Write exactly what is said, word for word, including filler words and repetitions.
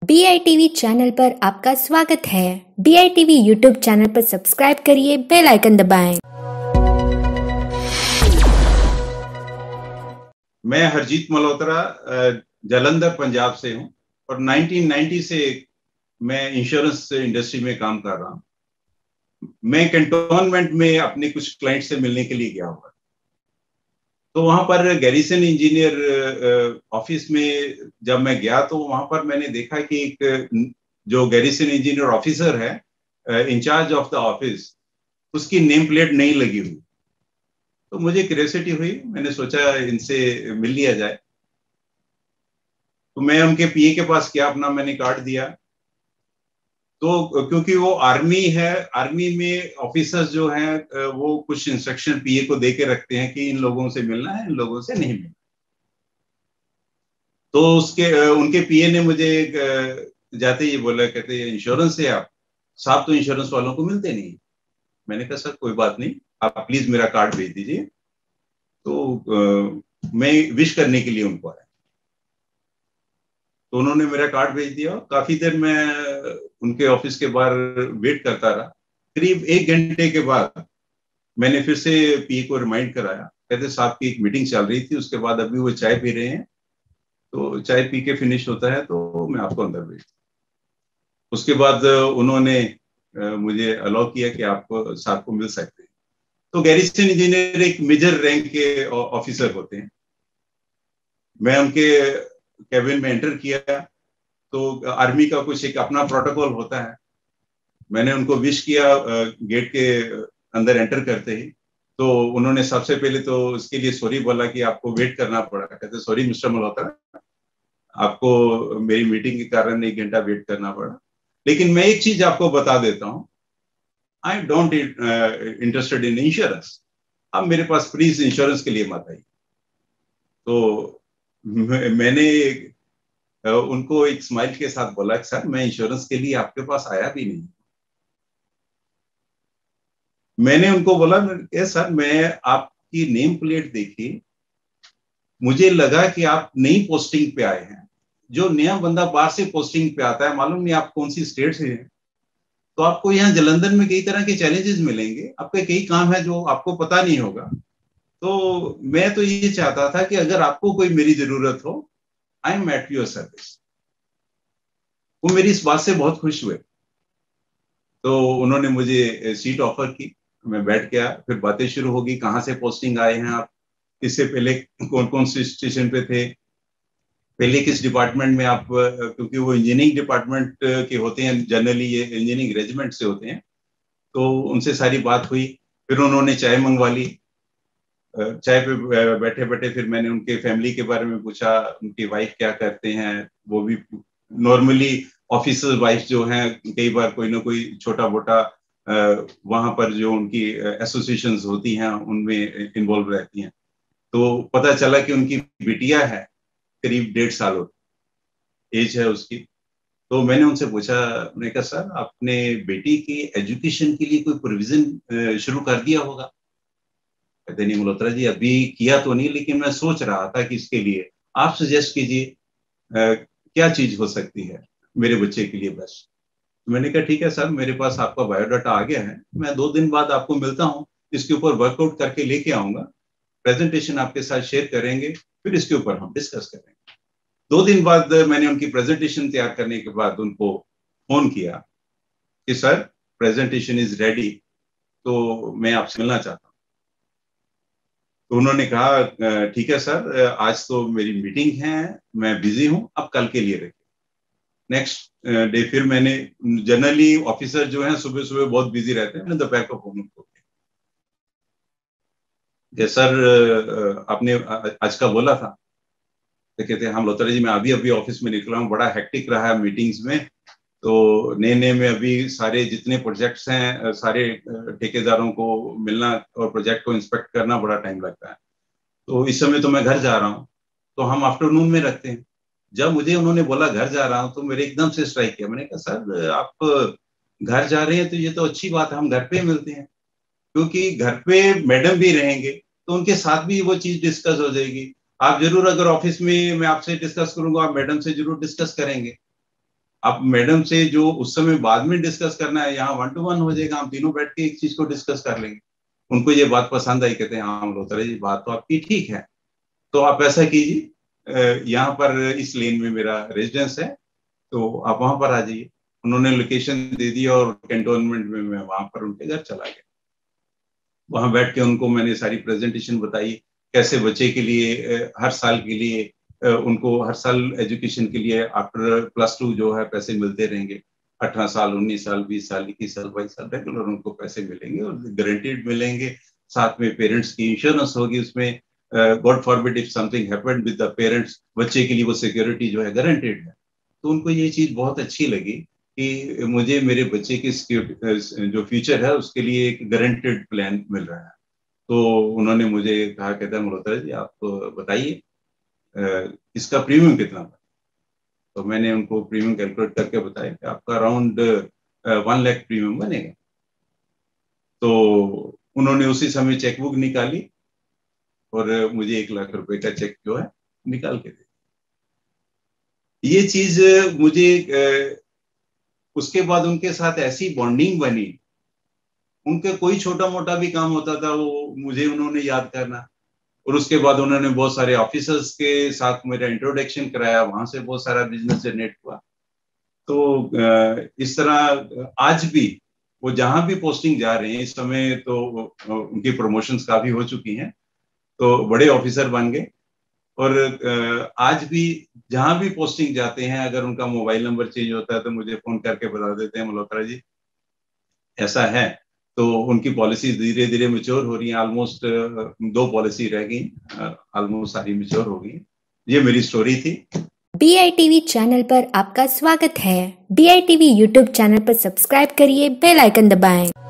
D I T V channel पर आपका स्वागत है। D I T V YouTube channel पर सब्सक्राइब करिए, बेल आइकन दबाएं। मैं हरजीत मल्होत्रा जालंधर पंजाब से हूं और नाइनटीन नाइंटी से मैं इंश्योरेंस इंडस्ट्री में काम कर रहा हूं। मैं कैंटोनमेंट में अपने कुछ क्लाइंट से मिलने के लिए गया हुआ, तो वहां पर गैरिसन इंजीनियर ऑफिस में जब मैं गया तो वहां पर मैंने देखा कि एक जो गैरिसन इंजीनियर ऑफिसर है इंचार्ज ऑफ द ऑफिस, उसकी नेम प्लेट नहीं लगी हुई। तो मुझे क्यूरियोसिटी हुई, मैंने सोचा इनसे मिल लिया जाए। तो मैं उनके पीए के पास गया, अपना मैंने कार्ड दिया। तो क्योंकि वो आर्मी है, आर्मी में ऑफिसर्स जो हैं वो कुछ इंस्ट्रक्शन पीए को दे के रखते हैं कि इन लोगों से मिलना है, इन लोगों से नहीं मिलना। तो उसके उनके पीए ने मुझे जाते ही बोला, कहते इंश्योरेंस है आप? साहब तो इंश्योरेंस वालों को मिलते नहीं। मैंने कहा सर कोई बात नहीं, आप प्लीज मेरा कार्ड भेज दीजिए। तो आ, मैं विश करने के लिए उनको आया, तो उन्होंने मेरा कार्ड भेज दिया। काफी देर मैं उनके ऑफिस के बाहर वेट करता रहा। करीब एक घंटे के बाद मैंने फिर से पी को रिमाइंड कराया। कहते साहब की एक मीटिंग चल रही थी, उसके बाद अभी वो चाय पी रहे हैं, तो चाय पी के फिनिश होता है तो मैं आपको अंदर भेज। उसके बाद उन्होंने मुझे अलाउ किया कि आपको साहब को मिल सकते हैं। तो गैरिसन इंजीनियर एक मेजर रैंक के ऑफिसर होते हैं। मैं उनके कैबिन में एंटर किया तो आर्मी का कुछ एक अपना प्रोटोकॉल होता है। मैंने उनको विश किया गेट के अंदर एंटर करते ही। तो उन्होंने सबसे पहले तो उसके लिए सॉरी बोला कि आपको वेट करना पड़ा। कहते सॉरी मिस्टर मल्होत्रा, आपको मेरी मीटिंग के कारण एक घंटा वेट करना पड़ा, लेकिन मैं एक चीज आपको बता देता हूँ, I don't interested in insurance. अब मेरे पास प्लीज इंश्योरेंस के लिए मत आइए। तो मैंने उनको एक स्माइल के साथ बोला कि सर मैं इंश्योरेंस के लिए आपके पास आया भी नहीं। मैंने उनको बोला सर मैं आपकी नेम प्लेट देखी, मुझे लगा कि आप नई पोस्टिंग पे आए हैं। जो नया बंदा बाहर से पोस्टिंग पे आता है, मालूम नहीं आप कौन सी स्टेट से हैं, तो आपको यहाँ जालंधर में कई तरह के चैलेंजेस मिलेंगे, आपके कई काम है जो आपको पता नहीं होगा। तो मैं तो ये चाहता था कि अगर आपको कोई मेरी जरूरत हो, I am at your service. वो मेरी इस बात से बहुत खुश हुए। तो उन्होंने मुझे सीट ऑफर की, मैं बैठ गया। फिर बातें शुरू होगी, कहाँ से पोस्टिंग आए हैं आप, इससे पहले कौन कौन से स्टेशन पे थे, पहले किस डिपार्टमेंट में आप, क्योंकि वो इंजीनियरिंग डिपार्टमेंट के होते हैं जनरली, ये इंजीनियरिंग रेजिमेंट से होते हैं। तो उनसे सारी बात हुई। फिर उन्होंने चाय मंगवा ली। चाय पे बैठे बैठे फिर मैंने उनके फैमिली के बारे में पूछा, उनकी वाइफ क्या करते हैं। वो भी नॉर्मली ऑफिसर वाइफ जो हैं, कई बार कोई ना कोई छोटा मोटा वहां पर जो उनकी एसोसिएशंस होती हैं उनमें इन्वॉल्व रहती हैं। तो पता चला कि उनकी बिटिया है, करीब डेढ़ साल एज है उसकी। तो मैंने उनसे पूछा, मैंने कहा सर आपने बेटी की एजुकेशन के लिए कोई प्रोविजन शुरू कर दिया होगा? कहते नहीं मल्होत्रा जी अभी किया तो नहीं, लेकिन मैं सोच रहा था कि इसके लिए आप सजेस्ट कीजिए क्या चीज हो सकती है मेरे बच्चे के लिए बेस्ट। तो मैंने कहा ठीक है सर, मेरे पास आपका बायोडाटा आ गया है, मैं दो दिन बाद आपको मिलता हूँ, इसके ऊपर वर्कआउट करके लेके आऊंगा, प्रेजेंटेशन आपके साथ शेयर करेंगे, फिर इसके ऊपर हम डिस्कस करेंगे। दो दिन बाद मैंने उनकी प्रेजेंटेशन तैयार करने के बाद उनको फोन किया कि सर प्रेजेंटेशन इज रेडी, तो मैं आपसे मिलना चाहता हूँ। तो उन्होंने कहा ठीक है सर, आज तो मेरी मीटिंग है, मैं बिजी हूँ, अब कल के लिए रखिए। नेक्स्ट डे फिर मैंने, जनरली ऑफिसर जो हैं सुबह सुबह बहुत बिजी रहते हैं, मैंने दोपहर को फोन उनको किया, सर आपने आज का बोला था? तो कहते हैं हम मल्होत्रा जी मैं अभी अभी ऑफिस में निकला हूँ, बड़ा हेक्टिक रहा है मीटिंग्स में। तो नए नए में अभी सारे जितने प्रोजेक्ट्स हैं, सारे ठेकेदारों को मिलना और प्रोजेक्ट को इंस्पेक्ट करना बड़ा टाइम लगता है। तो इस समय तो मैं घर जा रहा हूँ, तो हम आफ्टरनून में रखते हैं। जब मुझे उन्होंने बोला घर जा रहा हूँ तो मेरे एकदम से स्ट्राइक किया। मैंने कहा सर आप घर जा रहे हैं तो ये तो अच्छी बात है, हम घर पे मिलते हैं, क्योंकि घर पे मैडम भी रहेंगे तो उनके साथ भी वो चीज डिस्कस हो जाएगी। आप जरूर, अगर ऑफिस में मैं आपसे डिस्कस करूंगा, आप मैडम से जरूर डिस्कस करेंगे। आप मैडम से जो उस समय बाद में डिस्कस करना है, यहाँ वन टू वन हो जाएगा, हम तीनों बैठ के एक चीज को डिस्कस कर लेंगे। उनको ये बात पसंद आई, कहते हैं हाँ मल्होत्रा जी बात तो आपकी ठीक है, तो आप ऐसा कीजिए, यहाँ पर इस लेन में मेरा रेजिडेंस है, तो आप वहां पर आ जाइए। उन्होंने लोकेशन दे दी और कैंटोनमेंट में मैं वहां पर उनके घर चला गया। वहां बैठ के उनको मैंने सारी प्रेजेंटेशन बताई, कैसे बच्चे के लिए हर साल के लिए उनको हर साल एजुकेशन के लिए आफ्टर प्लस टू जो है पैसे मिलते रहेंगे। अठारह साल, उन्नीस साल, बीस साल, इक्कीस साल, बाईस साल रेगुलर उनको पैसे मिलेंगे और गारंटीड मिलेंगे। साथ में पेरेंट्स की इंश्योरेंस होगी उसमें, God forbid if something happened with the parents, बच्चे के लिए वो सिक्योरिटी जो है गारंटीड है। तो उनको ये चीज बहुत अच्छी लगी कि मुझे मेरे बच्चे की जो फ्यूचर है उसके लिए एक गारंटेड प्लान मिल रहा है। तो उन्होंने मुझे कहा, कहता है मल्होत्रा जी आप बताइए इसका प्रीमियम कितना था। तो मैंने उनको प्रीमियम कैलकुलेट करके बताया कि आपका अराउंड वन लाख प्रीमियम बनेगा। तो उन्होंने उसी समय चेकबुक निकाली और मुझे एक लाख रुपए का चेक जो है निकाल के दे। ये चीज मुझे, उसके बाद उनके साथ ऐसी बॉन्डिंग बनी, उनके कोई छोटा मोटा भी काम होता था वो मुझे उन्होंने याद करना, और उसके बाद उन्होंने बहुत सारे ऑफिसर्स के साथ मेरा इंट्रोडक्शन कराया, वहां से बहुत सारा बिजनेस जनरेट हुआ। तो इस तरह आज भी वो जहां भी पोस्टिंग जा रहे हैं इस समय, तो उनकी प्रमोशंस काफी हो चुकी हैं, तो बड़े ऑफिसर बन गए। और आज भी जहां भी पोस्टिंग जाते हैं, अगर उनका मोबाइल नंबर चेंज होता है तो मुझे फोन करके बता देते हैं मल्होत्रा जी ऐसा है। तो उनकी पॉलिसीज धीरे धीरे मैच्योर हो रही हैं, ऑलमोस्ट दो पॉलिसी रह गई, ऑलमोस्ट सारी मैच्योर हो गई। ये मेरी स्टोरी थी। D I T V channel पर आपका स्वागत है। D I T V YouTube channel पर सब्सक्राइब करिए, बेल आइकन दबाएं।